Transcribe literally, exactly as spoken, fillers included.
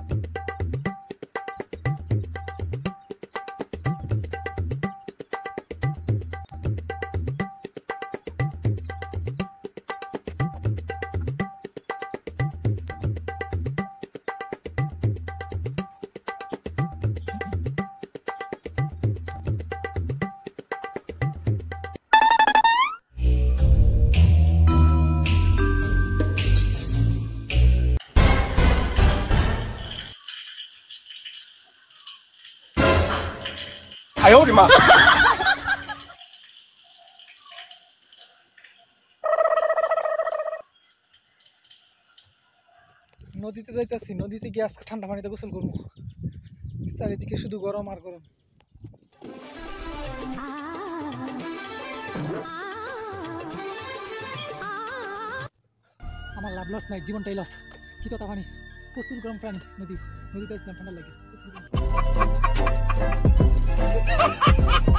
哎呦我的妈！ নদীতে যাইতেছি, নদীতে গিয়ে আজকে ঠান্ডা পানিতে গোসল করবো। চারিদিকে শুধু গরম আর গরম। আমার লাভ লস নাই, জীবনটাই লস। কি তো পানি, প্রচুর গরম পানি। নদী নদীতে ঠান্ডা লাগে।